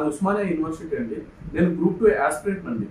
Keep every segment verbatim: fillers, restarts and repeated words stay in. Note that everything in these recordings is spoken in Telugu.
నాది ఉస్మానియా యూనివర్సిటీ అండి. నేను గ్రూప్ టూ ఆస్పిరెంట్ అండి.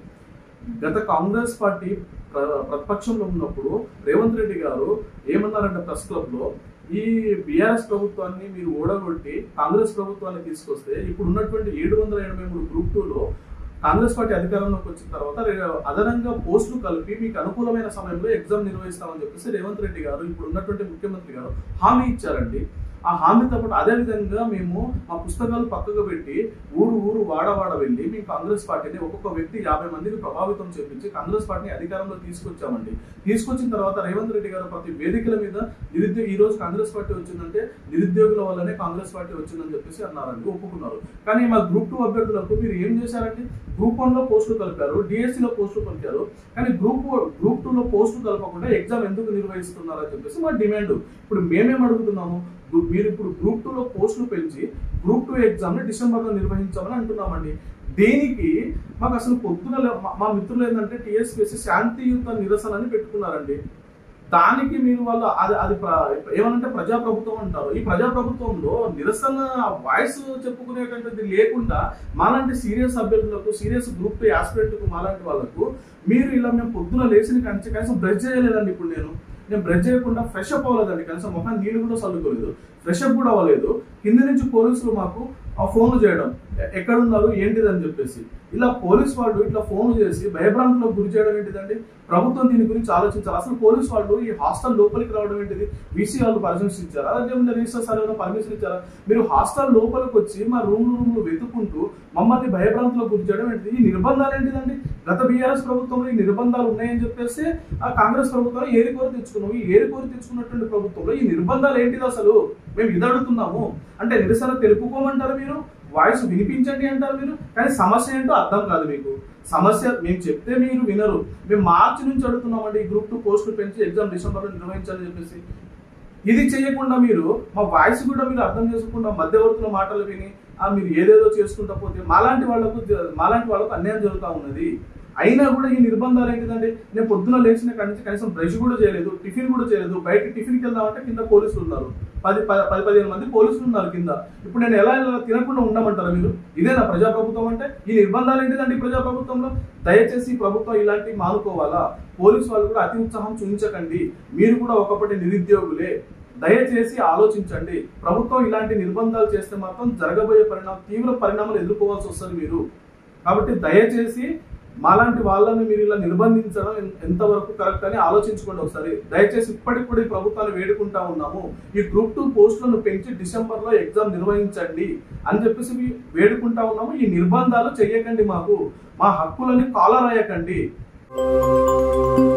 గత కాంగ్రెస్ పార్టీ ప్రతిపక్షంలో ఉన్నప్పుడు రేవంత్ రెడ్డి గారు ఏమన్నారంటే ప్రెస్ క్లబ్ లో, ఈ బీఆర్ఎస్ ప్రభుత్వాన్ని మీరు ఓడగొట్టి కాంగ్రెస్ ప్రభుత్వాన్ని తీసుకొస్తే ఇప్పుడు ఉన్నటువంటి ఏడు వందల ఎనభై మూడు గ్రూప్ టూలో కాంగ్రెస్ పార్టీ అధికారంలోకి వచ్చిన తర్వాత అదనంగా పోస్టులు కలిపి మీకు అనుకూలమైన సమయంలో ఎగ్జామ్ నిర్వహిస్తామని చెప్పేసి రేవంత్ రెడ్డి గారు ఇప్పుడు ఉన్నటువంటి ముఖ్యమంత్రి గారు హామీ ఇచ్చారండి. ఆ హామీతో పాటు అదే విధంగా మేము మా పుస్తకాలు పక్కకు పెట్టి ఊరు ఊరు వాడవాడ వెళ్ళి మేము కాంగ్రెస్ పార్టీని ఒక్కొక్క వ్యక్తి యాభై మందికి ప్రభావితం చేపించి కాంగ్రెస్ పార్టీని అధికారంలో తీసుకొచ్చామండి. తీసుకొచ్చిన తర్వాత రేవంత్ రెడ్డి గారు ప్రతి వేదికల మీద నిరుద్యోగ ఈ రోజు కాంగ్రెస్ పార్టీ వచ్చిందంటే నిరుద్యోగుల వల్లనే కాంగ్రెస్ పార్టీ వచ్చిందని చెప్పేసి అన్నారండి, ఒప్పుకున్నారు. కానీ మా గ్రూప్ టూ అభ్యర్థులకు మీరు ఏం చేశారంటే గ్రూప్ వన్ లో పోస్టులు కలిపారు, డిఎస్సీలో పోస్టులు కలిపారు, కానీ గ్రూప్ గ్రూప్ టూ లో పోస్టులు కలపకుండా ఎగ్జామ్ ఎందుకు నిర్వహిస్తున్నారని చెప్పేసి మా డిమాండ్. ఇప్పుడు మేమేం అడుగుతున్నాము, మీరు ఇప్పుడు గ్రూప్ టూ లో పోస్టులు పెంచి గ్రూప్ టూ ఎగ్జామ్ ని డిసెంబర్ లో నిర్వహించామని అంటున్నామండి. దేనికి మాకు అసలు పొద్దున మా మిత్రులు ఏంటంటే టీఎస్పీఎస్సీ శాంతియుత నిరసన అని పెట్టుకున్నారండి. దానికి మీరు వాళ్ళు అది అది ఏమనంటే ప్రజాప్రభుత్వం అంటారు. ఈ ప్రజాప్రభుత్వంలో నిరసన వాయిస్ చెప్పుకునేటువంటిది లేకుండా మాలాంటి సీరియస్ అభ్యర్థులకు, సీరియస్ గ్రూప్ టూ ఆస్పిరెంట్కు, మాలాంటి వాళ్ళకు మీరు ఇలా మేము పొద్దున లేచిన కానీ కనీసం బ్రష్ చేయలేదండి. ఇప్పుడు నేను నేను బ్రష్ చేయకుండా ఫ్రెష్ అప్ అవ్వలేదండి, కనీసం మొహం నీళ్ళు కూడా చల్లుకోలేదు, ఫ్రెష్ అప్ కూడా అవ్వలేదు. కింద నుంచి పోలీసులు మాకు ఆ ఫోన్లు చేయడం, ఎక్కడున్నారు ఏంటిది అని చెప్పేసి, ఇలా పోలీస్ వాళ్ళు ఇట్లా ఫోన్లు చేసి భయభ్రాంతులకు గురి చేయడం ఏంటిదండి. ప్రభుత్వం దీని గురించి ఆలోచించాలి. అసలు పోలీస్ వాళ్ళు ఈ హాస్టల్ లోపలికి రావడం ఏంటిది, బీసీ వాళ్ళు పర్మిషన్ ఇచ్చారా, అదే రిజిస్టర్ సార్ ఏమైనా పర్మిషన్ ఇచ్చారా? మీరు హాస్టల్ లోపలికి వచ్చి మా రూమ్లు రూమ్లు వెతుక్కుంటూ మమ్మల్ని భయభ్రాంతులకు గురి చేయడం ఏంటిది? ఈ నిర్బంధాలు ఏంటిదండి? గత బీఆర్ఎస్ ప్రభుత్వంలో ఈ నిర్బంధాలు ఉన్నాయని చెప్పేసి ఆ కాంగ్రెస్ ప్రభుత్వం ఏరికోరి తెచ్చుకున్నాము. ఈ ఏరికోరి తెచ్చుకున్నటువంటి ప్రభుత్వంలో ఈ నిర్బంధాలు ఏంటిది అసలు? మేము ఇది అడుగుతున్నాము. అంటే నిరసన తెలుపుకోమంటారు మీరు, వాయిస్ వినిపించండి అంటారు మీరు, కానీ సమస్య ఏంటో అర్థం కాదు మీకు. సమస్య మేము చెప్తే మీరు వినరు. మేము మార్చి నుంచి అడుగుతున్నామండి గ్రూప్ టూ పోస్టులు పెంచి ఎగ్జామ్ డిసెంబర్లో నిర్వహించాలని చెప్పేసి. ఇది చేయకుండా మీరు మా వాయిస్ కూడా మీరు అర్థం చేసుకుంటా మధ్యవర్తుల మాటలు విని మీరు ఏదేదో చేసుకుంటా పోతే మాలాంటి వాళ్ళకు మాలాంటి వాళ్ళకు అన్యాయం జరుగుతూ ఉన్నది. అయినా కూడా ఈ నిర్బంధాలు ఏంటిదంటే, నేను పొద్దున లేచిన కనీసం కనీసం బ్రష్ కూడా చేయలేదు, టిఫిన్ కూడా చేయలేదు. బయట టిఫిన్కి వెళ్దామంటే కింద పోలీసులు ఉన్నారు, పది పది పదిహేను మంది పోలీసులు ఉన్నారు కింద. ఇప్పుడు నేను ఎలా ఎలా తినకుండా ఉండమంటారా మీరు? ఇదేనా ప్రజాప్రభుత్వం అంటే? ఈ నిర్బంధాలు ఏంటిదండి ప్రజాప్రభుత్వంలో? దయచేసి ప్రభుత్వం ఇలాంటివి మానుకోవాలా. పోలీసు వాళ్ళు కూడా అతి ఉత్సాహం చూపించకండి. మీరు కూడా ఒకప్పటి నిరుద్యోగులే, దయచేసి ఆలోచించండి. ప్రభుత్వం ఇలాంటి నిర్బంధాలు చేస్తే మాత్రం జరగబోయే పరిణామం తీవ్ర పరిణామాలు ఎదుర్కోవాల్సి వస్తుంది మీరు. కాబట్టి దయచేసి మాలాంటి వాళ్ళని మీరు ఇలా నిర్బంధించడం ఎంతవరకు కరెక్ట్ అని ఆలోచించుకోండి ఒకసారి. దయచేసి ఇప్పటికి కూడా ఈ ప్రభుత్వాన్ని వేడుకుంటా ఉన్నాము, ఈ గ్రూప్ టూ పోస్టులను పెంచి డిసెంబర్ లో ఎగ్జామ్ నిర్వహించండి అని చెప్పేసి వేడుకుంటా ఉన్నాము. ఈ నిర్బంధాలు చెయ్యకండి, మాకు మా హక్కులని కాలరాయకండి.